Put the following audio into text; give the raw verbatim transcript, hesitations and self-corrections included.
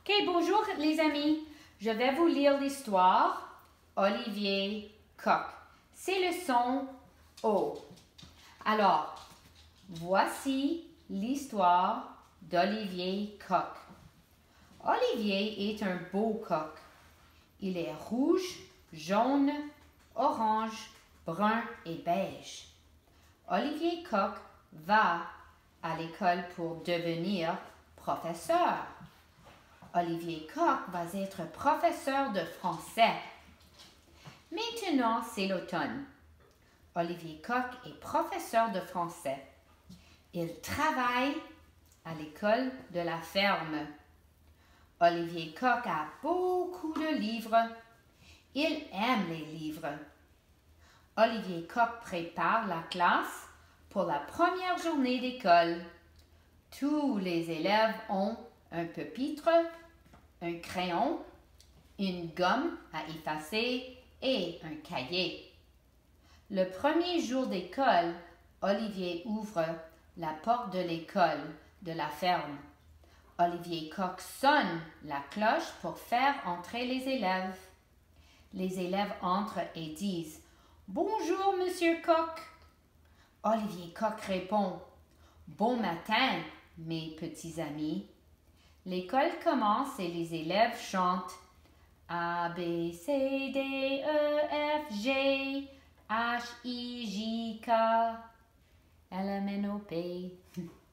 Ok, bonjour les amis. Je vais vous lire l'histoire Olivier Coq. C'est le son O. Alors, voici l'histoire d'Olivier Coq. Olivier est un beau coq. Il est rouge, jaune, orange, brun et beige. Olivier Coq va à l'école pour devenir professeur. Olivier Coq va être professeur de français. Maintenant, c'est l'automne. Olivier Coq est professeur de français. Il travaille à l'école de la ferme. Olivier Coq a beaucoup de livres. Il aime les livres. Olivier Coq prépare la classe pour la première journée d'école. Tous les élèves ont un pupitre, un crayon, une gomme à effacer et un cahier. Le premier jour d'école, Olivier ouvre la porte de l'école de la ferme. Olivier Coq sonne la cloche pour faire entrer les élèves. Les élèves entrent et disent « Bonjour, Monsieur Coq ». Olivier Coq répond « Bon matin, mes petits amis ». L'école commence et les élèves chantent A, B, C, D, E, F, G, H, I, J, K, L, M, N, O, P.